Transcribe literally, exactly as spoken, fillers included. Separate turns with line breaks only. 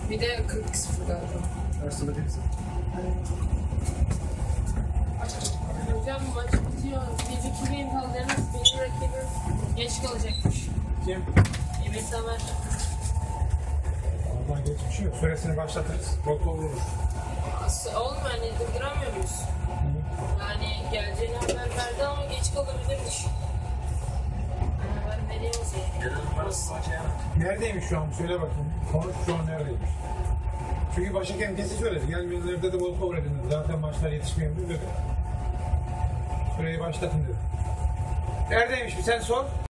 Bir de kırk sıfır galiba.
Arsenal birisi.
Hocam maç bitiyor. Biz iki bin kalacağız. Benim rakibim geç kalacakmış.
Kim?
Emir Tamer.
Oradan geçmiş yok. Süresini başlatırız. Bokla vururuz.
Oğlum yani durduramıyor muyuz? Yani geleceğini haber verdi ama geç kalabilirmiş. Haber veriyoruz yani.
Neredeymiş şu an? Söyle bakayım. Konuş şu an neredeymiş? Çünkü başhakem kesin söyledi. Gelmeyenlerde de bol kabul edin. Zaten maçlar yetişmeyen dedi. Süreyi başlatın dedi. Neredeymiş bir sen sor.